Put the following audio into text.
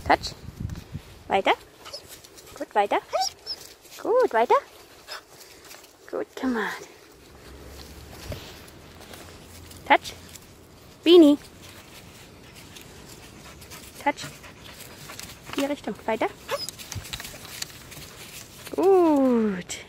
Touch. Weiter. Gut, weiter. Gut, weiter. Gut gemacht. Touch. Beanie. Touch. Die Richtung. Weiter. Gut.